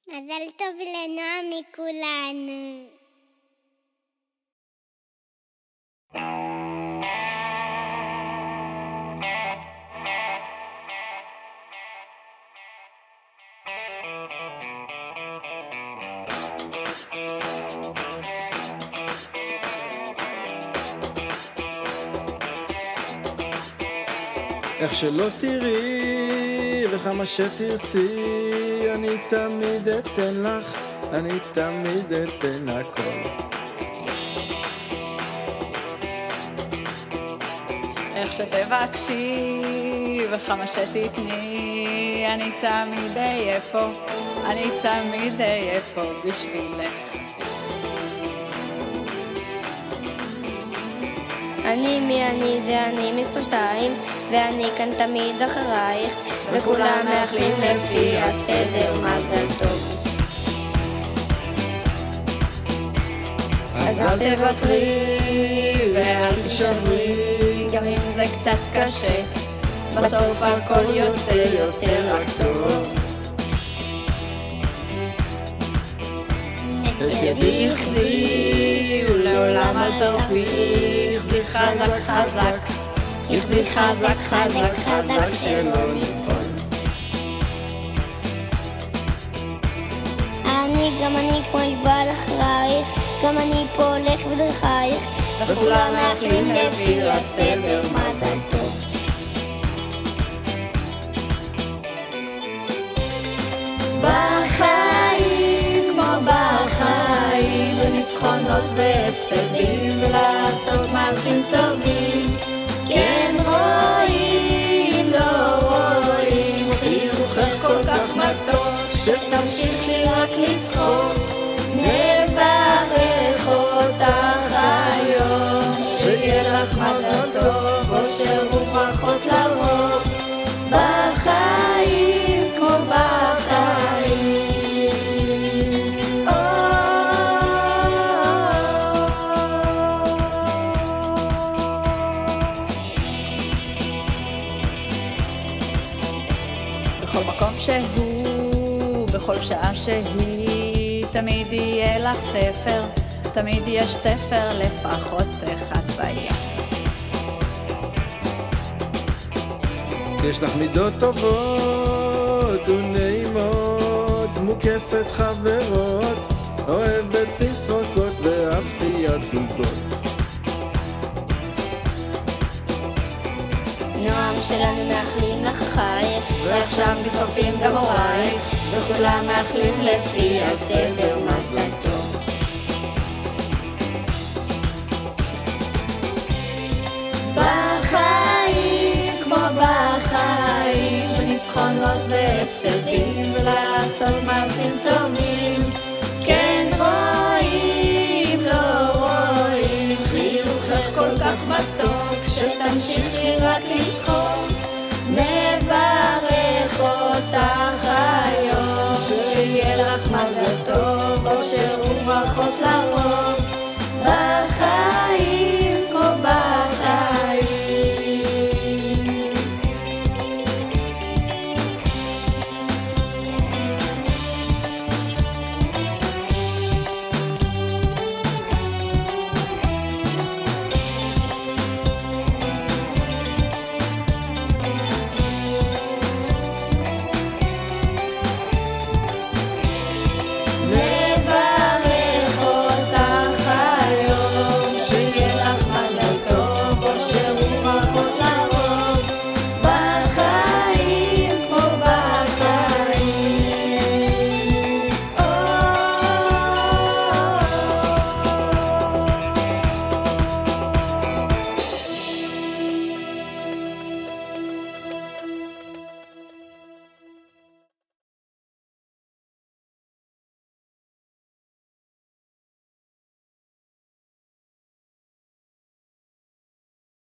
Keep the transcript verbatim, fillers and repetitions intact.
מזל טוב לנועה מכולנו. איך שלא תראי וכמה שתרצי, אני תמיד אתן לך, אני תמיד אתן הכל. איך שתבקשי וכמה שתתני, אני תמיד אהיה פה, אני תמיד אהיה פה בשבילך. אני מי אני זה אני מספר שתיים, ואני כאן תמיד אחרייך, וכולם מאחלים לפי הסדר מזל טוב. אז אל תוותרי ואל תשברי, גם אם זה קצת קשה, בסוף הכל יוצא יוצא רק טוב. את ידי יחזי ולעולם אל תרפי, יחזי חזק חזק, יחזי חזק חזק חזק שלא ניפול. אני גם אני כמו יבל אחרייך, גם אני פה הולך בדרכייך, וכולם מאחלים לפי הסדר מזל טוב. בחיים כמו בחיים, בניצחונות והפסדים, ולעשות מעשים טובים. כן רואים, לא רואים, חיוכך כל כך מתוק, שתמשיכי רק לצחוק. נברך אותך היום, שיהיה לך מזל טוב, אושר וברכות לרוב. בחיים כמו בחיים. בכל מקום שהוא, בכל שעה שהיא, תמיד יהיה לך ספר, תמיד יש ספר לפחות אחד ביד. יש לך מידות טובות ונעימות, מוקפת חברות, אוהבת תסרוקות ואפיית עוגות. נועם שלנו מאחלים לך חייך, ועכשיו מצטרפים גם הורייך, וכולם מאחלים לפי הסדר מזל טוב. בחיים כמו בחיים, בניצחונות והפסדים,